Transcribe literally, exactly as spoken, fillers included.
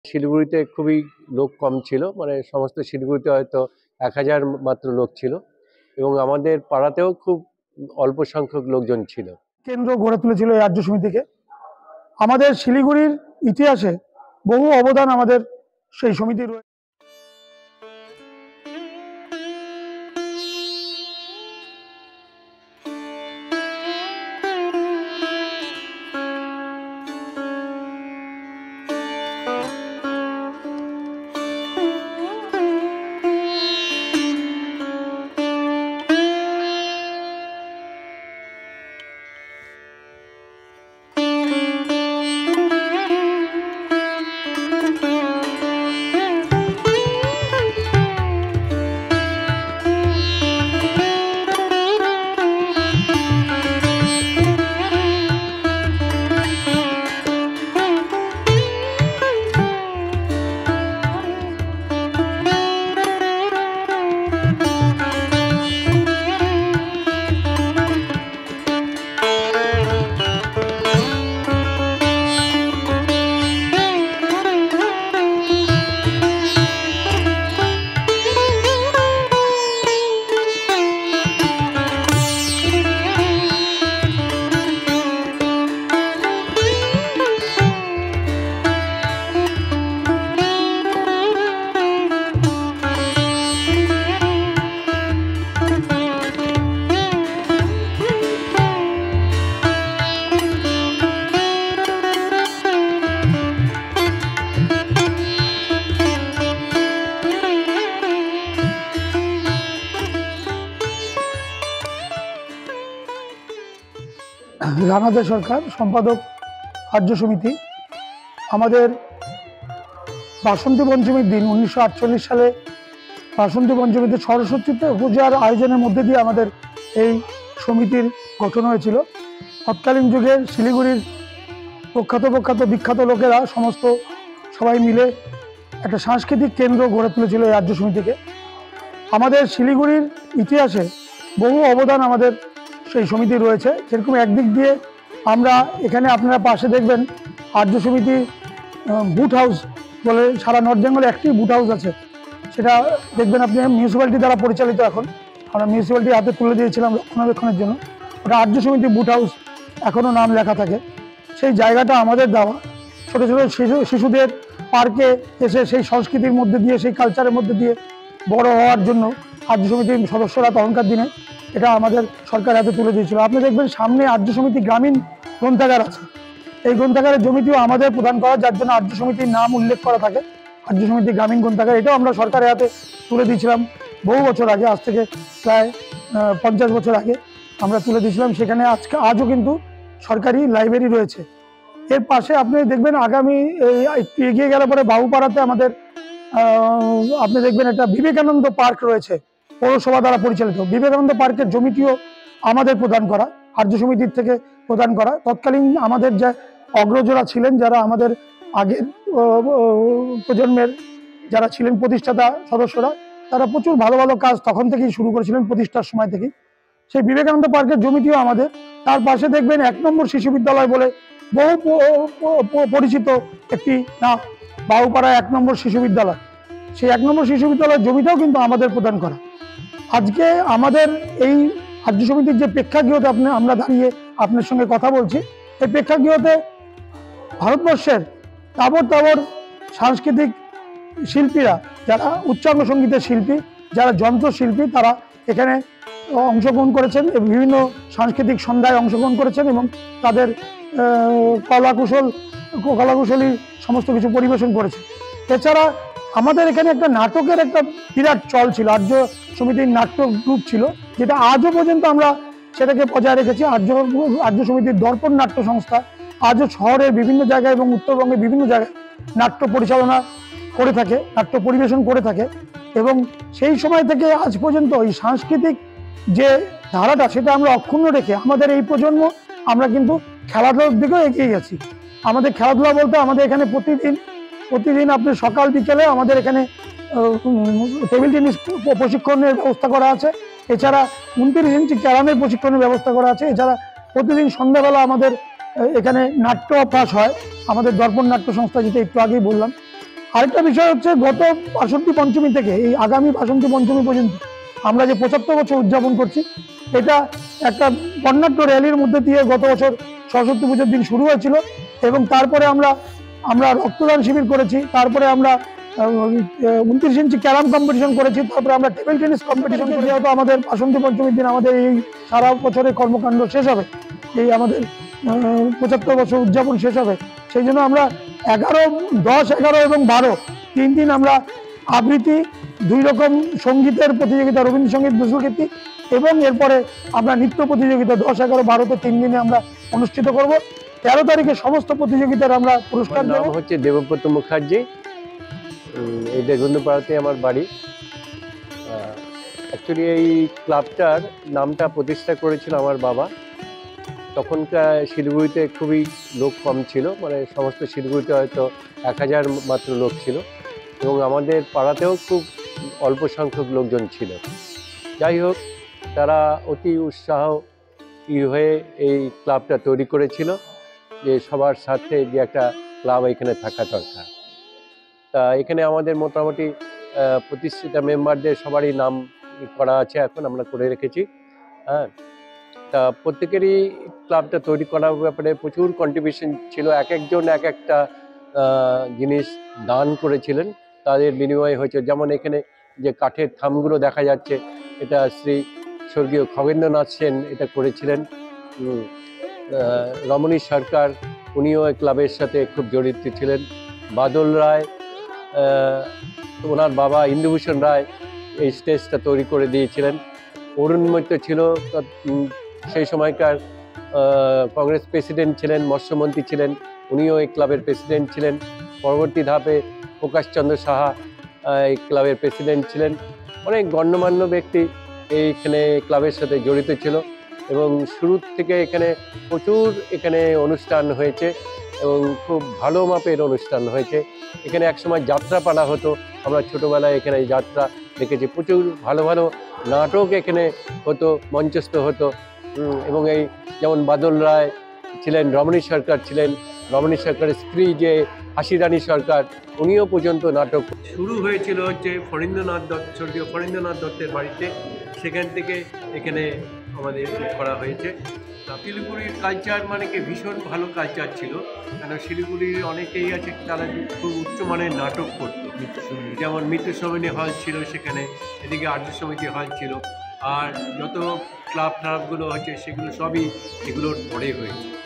শিলিগুড়িতে খুবই লোক কম ছিল, মানে সমস্ত শিলিগুড়িতে হয়তো এক হাজার মাত্র লোক ছিল এবং আমাদের পাড়াতেও খুব অল্প সংখ্যক লোকজন ছিল। কেন্দ্র গড়ে তুলেছিল এই আর্য সমিতিকে। আমাদের শিলিগুড়ির ইতিহাসে বহু অবদান আমাদের সেই সমিতি রয়েছে। রানাদে সরকার, সম্পাদক আর্য সমিতি। আমাদের বাসন্তী পঞ্চমীর দিন উনিশশো আটচল্লিশ সালে বাসন্তী পঞ্চমীতে সরস্বতী পূজার আয়োজনের মধ্যে দিয়ে আমাদের এই সমিতির গঠন হয়েছিল। তৎকালীন যুগে শিলিগুড়ির প্রখ্যাত প্রখ্যাত বিখ্যাত লোকেরা সমস্ত সবাই মিলে একটা সাংস্কৃতিক কেন্দ্র গড়ে তুলেছিল এই আর্য সমিতিকে। আমাদের শিলিগুড়ির ইতিহাসে বহু অবদান আমাদের সেই সমিতি রয়েছে। যেরকম একদিক দিয়ে আমরা এখানে আপনারা পাশে দেখবেন আর্য সমিতি বুট হাউস বলে সারা নর্থ বেঙ্গলে একটি বুট হাউস আছে, সেটা দেখবেন আপনি মিউনিসিপ্যালিটি দ্বারা পরিচালিত। এখন আমরা মিউনিসিপ্যালিটির হাতে তুলে দিয়েছিলাম রক্ষণাবেক্ষণের জন্য। ওটা আর্য সমিতি বুট হাউস এখনও নাম লেখা থাকে। সেই জায়গাটা আমাদের দেওয়া। ছোটো ছোটো শিশু শিশুদের পার্কে এসে সেই সংস্কৃতির মধ্যে দিয়ে, সেই কালচারের মধ্যে দিয়ে বড় হওয়ার জন্য আর্য সমিতির সদস্যরা তখনকার দিনে এটা আমাদের সরকার হাতে তুলে দিয়েছিল। আপনি দেখবেন সামনে আর্য সমিতি গ্রামীণ গ্রন্থাগার আছে। এই গ্রন্থাগারের জমিটিও আমাদের প্রদান করা, যার জন্য আর্য সমিতির নাম উল্লেখ করা থাকে, আর্য সমিতি গ্রামীণ গ্রন্থাগার। এটাও আমরা সরকারের হাতে তুলে দিয়েছিলাম বহু বছর আগে, আজ থেকে প্রায় পঞ্চাশ বছর আগে আমরা তুলে দিয়েছিলাম। সেখানে আজকে আজও কিন্তু সরকারি লাইব্রেরি রয়েছে। এর পাশে আপনি দেখবেন আগামী একটু এগিয়ে গেলে পরে বাবুপাড়াতে আমাদের আপনি দেখবেন একটা বিবেকানন্দ পার্ক রয়েছে, পৌরসভা দ্বারা পরিচালিত। বিবেকানন্দ পার্কের জমিটিও আমাদের প্রদান করা, আর্য সমিতির থেকে প্রদান করা। তৎকালীন আমাদের যে অগ্রজরা ছিলেন, যারা আমাদের আগের প্রজন্মের যারা ছিলেন প্রতিষ্ঠাতা সদস্যরা, তারা প্রচুর ভালো ভালো কাজ তখন থেকেই শুরু করেছিলেন, প্রতিষ্ঠার সময় থেকেই। সেই বিবেকানন্দ পার্কের জমিটিও আমাদের। তার পাশে দেখবেন এক নম্বর শিশু বিদ্যালয় বলে বহু পরিচিত একটি নাম, বাবুপাড়া এক নম্বর শিশু বিদ্যালয়। সেই এক নম্বর শিশু বিদ্যালয়ের জমিটাও কিন্তু আমাদের প্রদান করা। আজকে আমাদের এই আর্য সমিতির যে প্রেক্ষাগৃহতে আপনি আমরা দাঁড়িয়ে আপনার সঙ্গে কথা বলছি, এই প্রেক্ষাগৃহতে ভারতবর্ষের তাবর তাবর সাংস্কৃতিক শিল্পীরা, যারা উচ্চাঙ্গ সঙ্গীতের শিল্পী, যারা যন্ত্রশিল্পী, তারা এখানে অংশগ্রহণ করেছেন, বিভিন্ন সাংস্কৃতিক সন্ধ্যায় অংশগ্রহণ করেছেন এবং তাদের কলাকুশল কলাকুশলী সমস্ত কিছু পরিবেশন করেছে। এছাড়া আমাদের এখানে একটা নাটকের একটা বিরাট চল ছিল, আর্য সমিতির নাট্য গ্রুপ ছিল, যেটা আজও পর্যন্ত আমরা সেটাকে বজায় রেখেছি। আর্য আর্য সমিতির দর্পণ নাট্য সংস্থা আজও শহরের বিভিন্ন জায়গায় এবং উত্তরবঙ্গের বিভিন্ন জায়গায় নাট্য পরিচালনা করে থাকে, নাট্য পরিবেশন করে থাকে। এবং সেই সময় থেকে আজ পর্যন্ত এই সাংস্কৃতিক যে ধারাটা, সেটা আমরা অক্ষুণ্ণ রেখে আমাদের এই প্রজন্ম আমরা কিন্তু খেলাধুলার দিকেও এগিয়ে গেছি। আমাদের খেলাধুলা বলতে আমাদের এখানে প্রতিদিন প্রতিদিন আপনি সকাল বিকেলে আমাদের এখানে টেবিল টেনিস প্রশিক্ষণের ব্যবস্থা করা আছে। এছাড়া উনত্রিশ ইঞ্চি ক্যারামের প্রশিক্ষণের ব্যবস্থা করা আছে। এছাড়া প্রতিদিন সন্ধ্যাবেলা আমাদের এখানে নাট্য অভ্যাস হয়, আমাদের দর্পণ নাট্য সংস্থা, যেটা একটু আগেই বললাম। আরেকটা বিষয় হচ্ছে, গত বাসন্তী পঞ্চমী থেকে এই আগামী বাসন্তী পঞ্চমী পর্যন্ত আমরা যে পঁচাত্তর বছর উদযাপন করছি, এটা একটা বর্ণাঢ্য র্যালির মধ্যে দিয়ে গত বছর সরস্বতী পুজোর দিন শুরু হয়েছিল, এবং তারপরে আমরা আমরা রক্তদান শিবির করেছি, তারপরে আমরা উনত্রিশ ইঞ্চি ক্যারাম কম্পিটিশন করেছি, তারপরে আমরা টেবিল টেনিস কম্পিটিশন করে, যেহেতু আমাদের বাসন্তী পঞ্চমীর দিন আমাদের এই সারা বছরের কর্মকাণ্ড শেষ হবে, এই আমাদের পঁচাত্তর বছর উদযাপন শেষ হবে, সেই জন্য আমরা এগারো দশ এগারো এবং বারো তিন দিন আমরা আবৃত্তি, দুই রকম সঙ্গীতের প্রতিযোগিতা, রবীন্দ্রসঙ্গীত, নজরুলগীতি, এবং এরপরে আমরা নৃত্য প্রতিযোগিতা দশ এগারো বারোতে তিন দিনে আমরা অনুষ্ঠিত করব। তেরো তারিখে সমস্ত প্রতিযোগিতার আমরা পুরস্কার দেব। নাম হচ্ছে দেবব্রত মুখার্জি, এই দেগন্ধপাড়াতে আমার বাড়ি। অ্যাকচুয়ালি এই ক্লাবটার নামটা প্রতিষ্ঠা করেছিল আমার বাবা। তখনকার শিলিগুড়িতে খুবই লোক কম ছিল, মানে সমস্ত শিলিগুড়িতে হয়তো এক হাজার মাত্র লোক ছিল, এবং আমাদের পাড়াতেও খুব অল্প সংখ্যক লোকজন ছিল। যাই হোক, তারা অতি উৎসাহ ই হয়ে এই ক্লাবটা তৈরি করেছিল, যে সবার সাথে যে একটা ক্লাব এখানে থাকা দরকার। তা এখানে আমাদের মোটামুটি প্রতিষ্ঠিত মেম্বারদের সবারই নাম করা আছে, এখন আমরা করে রেখেছি। হ্যাঁ, তা প্রত্যেকেরই ক্লাবটা তৈরি করার ব্যাপারে প্রচুর কন্ট্রিবিউশন ছিল। এক একজন এক একটা জিনিস দান করেছিলেন, তাদের বিনিময়ে হয়েছে। যেমন এখানে যে কাঠের থামগুলো দেখা যাচ্ছে, এটা শ্রী স্বর্গীয় খগেন্দ্রনাথ সেন এটা করেছিলেন। রমণী সরকার, উনিও এই ক্লাবের সাথে খুব জড়িত ছিলেন। বাদল রায়, ওনার বাবা ইন্দুভূষণ রায় এই স্টেজটা তৈরি করে দিয়েছিলেন। অরুণ মৈত্র ছিল সেই সময়কার কংগ্রেস প্রেসিডেন্ট ছিলেন, মৎস্যমন্ত্রী ছিলেন, উনিও এই ক্লাবের প্রেসিডেন্ট ছিলেন। পরবর্তী ধাপে প্রকাশচন্দ্র সাহা এই ক্লাবের প্রেসিডেন্ট ছিলেন। অনেক গণ্যমান্য ব্যক্তি এইখানে ক্লাবের সাথে জড়িত ছিল, এবং শুরু থেকে এখানে প্রচুর এখানে অনুষ্ঠান হয়েছে, এবং খুব ভালো মাপের অনুষ্ঠান হয়েছে। এখানে একসময় যাত্রা পালা হতো, আমরা ছোটোবেলায় এখানে যাত্রা দেখেছি। প্রচুর ভালো ভালো নাটক এখানে হতো, মঞ্চস্থ হতো। এবং এই যেমন বাদল রায় ছিলেন, রমণী সরকার ছিলেন, রমণী সরকারের স্ত্রী যে হাসিরানী সরকার, উনিও পর্যন্ত নাটক শুরু হয়েছিল হচ্ছে ফণীন্দ্রনাথ দত্ত, স্বর্গীয় ফণীন্দ্রনাথ দত্তের বাড়িতে। সেখান থেকে এখানে আমাদের করা হয়েছে। শিলিগুড়ির কালচার মানে কি ভীষণ ভালো কালচার ছিল, কেন শিলিগুড়ির অনেকেই আছে তারা খুব উচ্চমানের নাটক করতো। যেমন মৃত্যু সমিতি হল ছিল সেখানে, এদিকে আর্য সমিতি হল ছিল, আর যত ক্লাব ট্লাবগুলো হচ্ছে সেগুলো সবই এগুলোর পরে হয়েছে।